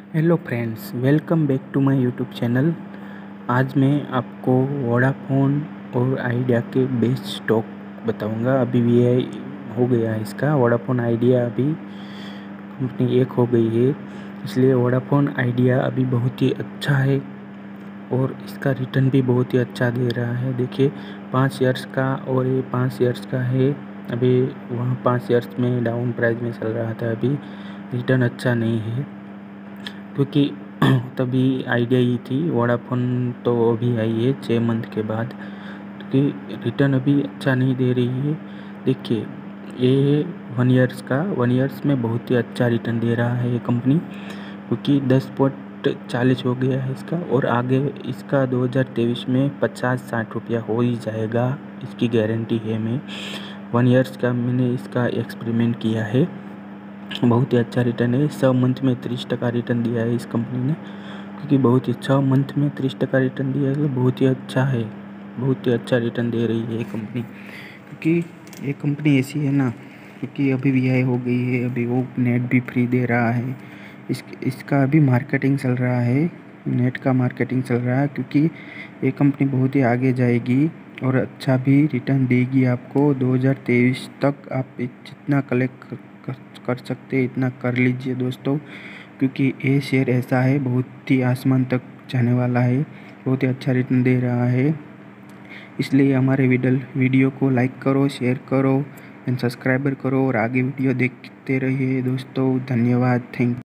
Hello friends, welcome back to my YouTube channel. आज मैं आपको वोडाफोन और आइडिया के बेस्ट स्टॉक बताऊंगा। अभी वीआई हो गया है इसका। वोडाफोन आइडिया अभी कंपनी एक हो गई है, इसलिए वोडाफोन आइडिया अभी बहुत ही अच्छा है और इसका रिटर्न भी बहुत ही अच्छा दे रहा है। देखिए 5 इयर्स का और ये 5 इयर्स का है। अभी वहाँ 5 इयर्स में डाउन प्राइस में चल रहा था, अभी रिटर्न अच्छा नहीं है क्योंकि तभी आइडिया ही थी। वोडाफोन तो अभी आई है 6 मंथ के बाद, क्योंकि रिटर्न अभी अच्छा नहीं दे रही है। देखिए ये 1 इयर्स का, 1 इयर्स में बहुत ही अच्छा रिटर्न दे रहा है ये कंपनी, क्योंकि 10.40 हो गया है इसका और आगे इसका 2023 में 50-60 रुपया हो ही जाएगा, इसकी गारंटी है। मैं 1 इयर्स का मैंने इसका एक्सपेरिमेंट किया है, बहुत ही अच्छा रिटर्न है। 6 मंथ में 30% रिटर्न दिया है इस कंपनी ने, क्योंकि बहुत ही 6 मंथ में 30% रिटर्न दिया है तो बहुत ही अच्छा है, बहुत ही अच्छा रिटर्न दे रही है ये कंपनी। क्योंकि ये कंपनी ऐसी है ना, क्योंकि अभी वीआई हो गई है, अभी वो नेट भी फ्री दे रहा है। इसका अभी मार्केटिंग चल रहा है, नेट का मार्केटिंग चल रहा है, क्योंकि ये कंपनी बहुत ही आगे जाएगी और अच्छा भी रिटर्न देगी आपको। 2023 तक आप जितना कलेक्ट कर सकते इतना कर लीजिए दोस्तों, क्योंकि ये शेयर ऐसा है बहुत ही आसमान तक जाने वाला है, बहुत ही अच्छा रिटर्न दे रहा है। इसलिए हमारे वीडियो को लाइक करो, शेयर करो एंड सब्सक्राइबर करो और आगे वीडियो देखते रहिए दोस्तों। धन्यवाद, थैंक